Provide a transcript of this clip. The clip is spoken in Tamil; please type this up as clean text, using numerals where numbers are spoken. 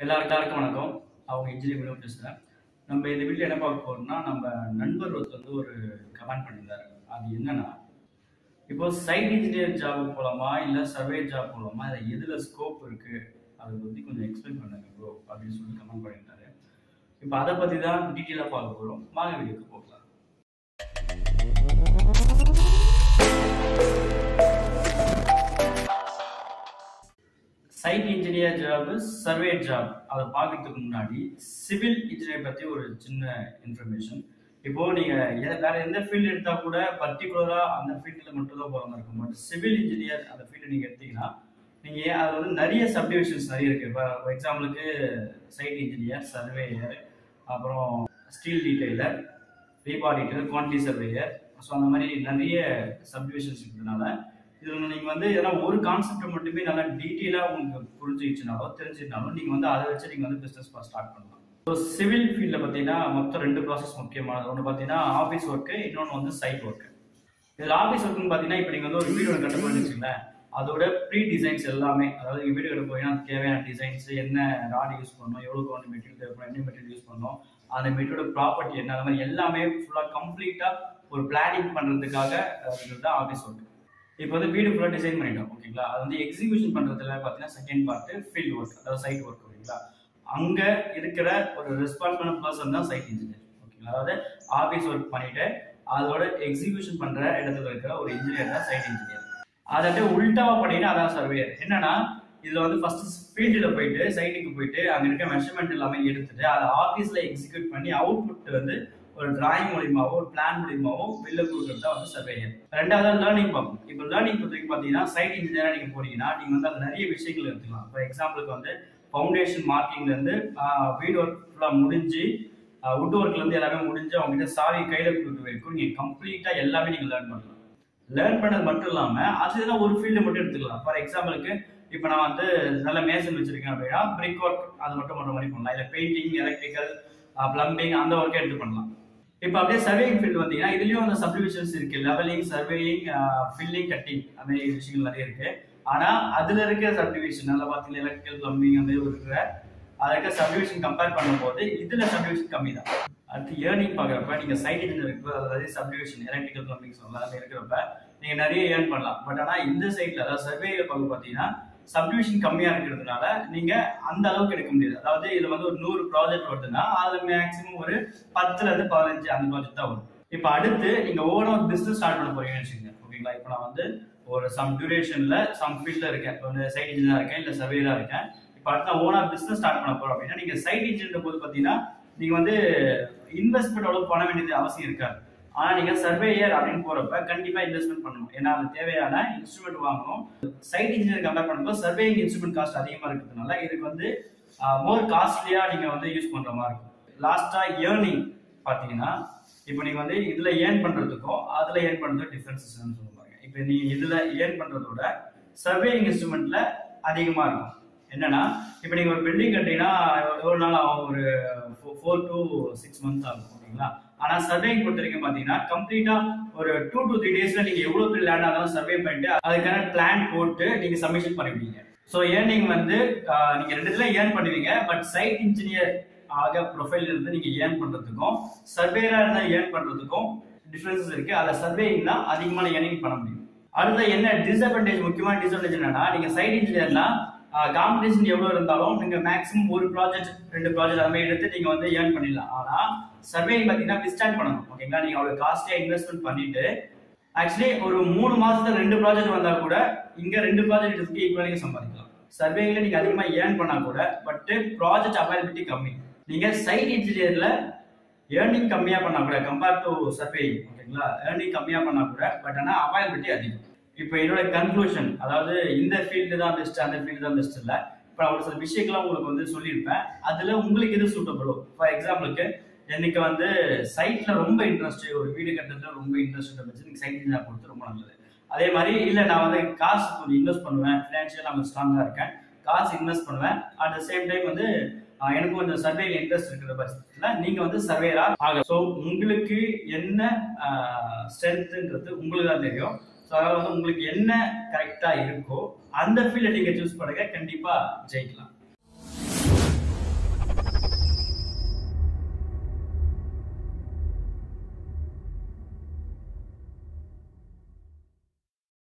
எல்லாருக்கும் வணக்கம். அவங்க இன்ஜினியர் வினோ பேசுகிறேன். நம்ம இந்த வீட்டில் என்ன பார்க்க போகிறோம்னா, நம்ம நண்பர் ஒருத்தர் ஒரு கமெண்ட் பண்ணியிருந்தாரு. அது என்னன்னா, இப்போ சைட் இன்ஜினியர் ஜாப் போகலாமா இல்லை சர்வே ஜாப் போகலாமா, இல்லை எதில் ஸ்கோப் இருக்குது அதை பற்றி கொஞ்சம் எக்ஸ்பிளைன் பண்ணுங்க ப்ரோ அப்படின்னு சொல்லி கமெண்ட் பண்ணியிருந்தாரு. இப்போ அதை பற்றி தான் டீட்டெயிலாக பார்க்க போகிறோம். வாங்க வீடியோக்கு போகலாம். Site engineer job, survey job அதை பார்க்கறதுக்கு முன்னாடி சிவில் இன்ஜினியர் பற்றி ஒரு சின்ன இன்ஃபர்மேஷன். இப்போ நீங்கள் வேற எந்த ஃபீல்டு எடுத்தால் கூட பர்டிகுலராக அந்த ஃபீல்டில் மட்டும் தான் போகிற மாதிரி இருக்கும். பட் சிவில் இன்ஜினியர் அந்த ஃபீல்டு நீங்கள் எடுத்தீங்கன்னா நீங்கள் அது வந்து நிறைய சப்டிவிஷன்ஸ் நிறைய இருக்குது. இப்போ ஃபார் எக்ஸாம்பிளுக்கு சைட் இன்ஜினியர், சர்வேயர், அப்புறம் steel detailer, rebar detailer, quantity surveyor. So அந்த மாதிரி நிறைய சப்டிவிஷன்ஸ் இருக்கிறதுனால இதில் நீங்கள் வந்து எதனா ஒரு கான்செப்டை மட்டுமே நல்லா டீட்டெயிலாக உங்களுக்கு புரிஞ்சுச்சுனாலோ தெரிஞ்சுனாலும் நீங்கள் வந்து அதை வச்சு நீங்கள் வந்து பிஸ்னஸ் ஸ்டார்ட் பண்ணலாம். ஸோ சிவில் ஃபீல்டில் பார்த்தீங்கன்னா மொத்தம் 2 ப்ராசஸ் முக்கியமானது. ஒன்று பார்த்தீங்கன்னா ஆஃபீஸ் ஒர்க்கு, இன்னொன்று வந்து சைட் ஒர்க்கு. இதில் ஆஃபீஸ் ஒர்க்குன்னு பார்த்தீங்கன்னா இப்போ நீங்கள் வந்து ஒரு வீடியோ கட்ட போயின்னு வச்சுங்களேன், அதோட ப்ரீ டிசைன்ஸ் எல்லாமே, அதாவது வீடியோ கட்ட போயின்னா தேவையான டிசைன்ஸ், என்ன ராட் யூஸ் பண்ணணும், எவ்வளோ கவுண்ட் மெட்டீரியல் தேவைப்படும், என்ன மெட்டீரியல் யூஸ் பண்ணணும், அந்த மெட்டீரியலோட ப்ராப்பர்ட்டி என்ன, அந்த மாதிரி எல்லாமே ஃபுல்லாக கம்ப்ளீட்டாக ஒரு பிளானிங் பண்ணுறதுக்காக தான் ஆஃபீஸ் ஒர்க். இப்போ வந்து வீடு ஃபுல்லாக டிசைன் பண்ணிட்டோம் ஓகேங்களா. அது வந்து எக்ஸிக்யூஷன் பண்ணுறதுல பார்த்தீங்கன்னா செகண்ட் பார்ட்டு ஃபீல்ட் ஒர்க், அதாவது சைட் ஒர்க் ஓகேங்களா. அங்கே இருக்கிற ஒரு ரெஸ்பான்சிபிளான பர்சன் தான் சைட் இன்ஜினியர் ஓகேங்களா. அதாவது ஆஃபீஸ் ஒர்க் பண்ணிட்டு அதோட எக்ஸிக்யூஷன் பண்ணுற இடத்துல இருக்கிற ஒரு இன்ஜினியர் தான் சைட் இன்ஜினியர். அதை உல்டாவா பண்ணிட்டு அதான் சர்வேயர். என்னன்னா இதில் வந்து ஃபர்ஸ்ட் ஃபீல்டில் போயிட்டு சைட்டுக்கு போயிட்டு அங்கே இருக்க மெஷர்மெண்ட் எல்லாமே எடுத்துட்டு அதை ஆஃபீஸில் எக்ஸிக்யூட் பண்ணி அவுட்புட் வந்து ஒரு டிராயிங் மூலியமாவோ ஒரு பிளான் மூலியமாவோ வெளில கொடுக்குறது தான் வந்து சர்வேயர். ரெண்டாவது லேர்னிங் பார்ப்போம். இப்போ லேர்னிங் பொறுத்தவரைக்கும் பார்த்தீங்கன்னா சைட் இன்ஜினியராக நீங்கள் போறீங்கன்னா நீங்கள் வந்து அது நிறைய விஷயங்கள் எடுத்துக்கலாம். ஃபார் எக்ஸாம்பிளுக்கு வந்து ஃபவுண்டேஷன் மார்க்கிங்லேருந்து வீடு ஒர்க் ஃபுல்லாக முடிஞ்சு வுட் ஒர்க்லேருந்து எல்லாமே முடிஞ்சு அவங்ககிட்ட சாவி கையில் கொடுக்க வரைக்கும் நீங்கள் கம்ப்ளீட்டாக எல்லாமே நீங்கள் லேர்ன் பண்ணலாம். லேர்ன் பண்ணது மட்டும் இல்லாமல் அதுதான் ஒரு ஃபீல்டு மட்டும் எடுத்துக்கலாம். ஃபார் எக்ஸாம்பிளுக்கு இப்போ நான் வந்து நல்ல மேசன் வச்சிருக்கேன் அப்படின்னா பிரிக் ஒர்க் அது மட்டும் பண்ணுற மாதிரி பண்ணலாம். இல்லை பெயிண்டிங், எலக்ட்ரிக்கல், பிளம்பிங் அந்த ஒர்க்கை எடுத்து பண்ணலாம். இப்போ அப்படியே சர்வேயிங் ஃபீல்டு பார்த்தீங்கன்னா இதுலயும் அந்த சப்டிவிஷன்ஸ் இருக்கு. லெவலிங், சர்வேயிங், ஃபில்லிங், கட்டிங் அந்த மாதிரி விஷயங்கள் நிறைய இருக்கு. ஆனா அதுல இருக்க சப்டிவிஷன் நல்லா பார்த்தீங்கன்னா எலக்ட்ரிக்கல், பிளம்பிங் அந்த மாதிரி இருக்கிற அதுல இருக்க சப்டிவிஷன் கம்பேர் பண்ணும்போது இதுல சப்டிவிஷன் கம்மி தான். அடுத்து ஏர்னிங் பார்க்குறப்ப நீங்க சைட் இன்ஜினியர் இருக்கிற அதாவது சப்டிவிஷன் எலக்ட்ரிக்கல், பிளம்பிங் சொல்லலாம் இருக்கிறப்ப நீங்க நிறைய ஏர்ன் பண்ணலாம். பட் ஆனா இந்த சைட்ல அதாவது சர்வேயில பார்க்க பார்த்தீங்கன்னா சப்டிவிஷன் கம்மியா இருக்கிறதுனால நீங்க அந்த அளவுக்கு எடுக்க முடியாது. அதாவது இதுல வந்து ஒரு 100 ப்ராஜெக்ட் வருதுன்னா அதுல மேக்ஸிமம் ஒரு 10ல இருந்து 15 அந்த ப்ராஜெக்ட் தான் வரும். இப்போ அடுத்து நீங்க ஓவரா ஒரு பிசினஸ் ஸ்டார்ட் பண்ண போறீங்கன்னு வச்சுக்கோங்க ஓகேங்களா. இப்போ நான் வந்து ஒரு சம் டியூரேஷன்ல சம் ஃபீல்ட்ல இருக்கேன், இப்போ வந்து சைட் இன்ஜினியரா இருக்கேன் இல்லை சர்வேயரா இருக்கேன். இப்போ அடுத்து நான் ஓனா பிசினஸ் ஸ்டார்ட் பண்ண போறோம் அப்படின்னா நீங்க சைட் இன்ஜினியர் போது பாத்தீங்கன்னா நீங்க வந்து இன்வெஸ்ட்மெண்ட் அவ்வளவு பண்ண வேண்டியது அவசியம் இருக்காது. ஆனா நீங்க சர்வேயர் அப்படின்னு போறப்ப கண்டிப்பா இன்வெஸ்ட்மெண்ட் பண்ணணும். ஏன்னா அது தேவையான இன்ஸ்ட்ருமெண்ட் வாங்கணும். சைட் இன்ஜினியர் கம்பேர் பண்ணும்போது சர்வேயிங் இன்ஸ்ட்ருமெண்ட் காஸ்ட் அதிகமா இருக்கிறதுனால இதுக்கு வந்து மோர் காஸ்ட்லியா நீங்க வந்து யூஸ் பண்ற மாதிரி இருக்கும். லாஸ்டா ஏர்னிங் பாத்தீங்கன்னா இப்போ நீங்க வந்து இதுல ஏர்ன் பண்றதுக்கும் அதுல ஏர்ன் பண்றதுக்கும் டிஃபரன்சஸ் சொல்லுவாங்க. இப்போ நீங்க இதுல ஏர்ன் பண்றதோட சர்வேயிங் இன்ஸ்ட்ருமெண்ட்ல அதிகமா இருக்கும். என்னன்னா இப்போ நீங்க ஒரு பில்டிங் கட்டினா எவ்வளவு நாள் ஆகும், ஒரு 4 to 6 months ஆகும் ஓகேங்களா. ஆனா சர்வேயிங் பொறுத்த வரைக்கும் பாத்தீங்கன்னா கம்ப்ளீட்டா ஒரு 2 to 3 daysல நீங்க எவ்வளவு பெரிய லேண்ட் ஆனாலும் சர்வே பண்ணிட்டு அதுக்கான பிளான் போட்டு நீங்க சப்மிஷன் பண்ணிவிடுவீங்க. ஸோ ஏர்னிங் வந்து நீங்க ரெண்டுத்துல ஏர்ன் பண்ணுவீங்க. பட் சைட் இன்ஜினியர் ஆக ப்ரொஃபைல் இருந்து நீங்க ஏர்ன் பண்றதுக்கும் சர்வேயரா இருந்தா ஏர்ன் பண்றதுக்கும் டிஃபரன்சஸ் இருக்கு. அதுல சர்வேயிங் தான் அதிகமான ஏர்னிங் பண்ண முடியும். அடுத்த என்ன டிஸ்அட்வான்டேஜ், முக்கியமான டிஸ்அட்வான்டேஜ் என்னன்னா நீங்க சைட் இன்ஜினியர்னா காம்படிஷன் எவ்வளவு இருந்தாலும் நீங்க மேக்ஸிமம் ஒரு ப்ராஜெக்ட் 2 ப்ராஜெக்ட் அந்த மாதிரி எடுத்து நீங்க வந்து ஏர்ன் பண்ணிடலாம். ஆனா சர்வேயிங் பாத்தீங்கன்னா விஸ்டார்ட் பண்ணணும் ஓகேங்களா. நீங்க அவ்வளவு காஸ்ட்லியா இன்வெஸ்ட்மெண்ட் பண்ணிட்டு ஆக்சுவலி ஒரு 3 மாசத்துல 2 ப்ராஜெக்ட் வந்தா கூட இங்க 2 ப்ராஜெக்ட் இருக்கு ஈக்குவலா நீங்க சம்பாதிக்கலாம். சர்வேயிங்ல நீங்க அதிகமா ஏர்ன் பண்ணா கூட பட் ப்ராஜெக்ட் அவைலபிலிட்டி கம்மி. நீங்க சைட் இன்ஜினியர்ல ஏர்னிங் கம்மியா பண்ணா கூட கம்பேர் டு சர்வேயிங் ஓகேங்களா, ஏர்னிங் கம்மியா பண்ணா கூட பட் ஆனா அவைலபிலிட்டி அதிகம். இப்போ என்னோட கன்க்ளூஷன், அதாவது இந்த ஃபீல்டு தான் பெஸ்ட் அந்த ஃபீல்டு தான் பெஸ்ட் இல்லை. இப்போ நான் ஒரு சில விஷயங்கள்லாம் உங்களுக்கு வந்து சொல்லியிருப்பேன். அதுல உங்களுக்கு எது சூட்டபிளோ, ஃபார் எக்ஸாம்பிளுக்கு எனக்கு வந்து சைட்ல ரொம்ப இன்ட்ரெஸ்ட், ஒரு வீடு கட்டுறதுல ரொம்ப இன்ட்ரெஸ்ட் வச்சு நீங்க சைட் இன்ஜினியர் கொடுத்து ரொம்ப நல்லது. அதே மாதிரி இல்லை நான் வந்து காசு கொஞ்சம் இன்வெஸ்ட் பண்ணுவேன், ஃபினான்ஷியல் நான் ஸ்ட்ராங்கா இருக்கேன், காசு இன்வெஸ்ட் பண்ணுவேன், அட் த சேம் டைம் வந்து எனக்கு கொஞ்சம் சர்வேல இன்ட்ரெஸ்ட் இருக்கிற பட்சத்துல நீங்க வந்து சர்வேயரா ஆக. ஸோ உங்களுக்கு என்ன ஸ்ட்ரென்த்ன்றது உங்களுக்கு தான் தெரியும். ஸோ அதாவது வந்து உங்களுக்கு என்ன கரெக்டா இருக்கோ அந்த ஃபீல்டை நீங்க சூஸ் பண்ணுங்க, கண்டிப்பா ஜெயிக்கலாம்.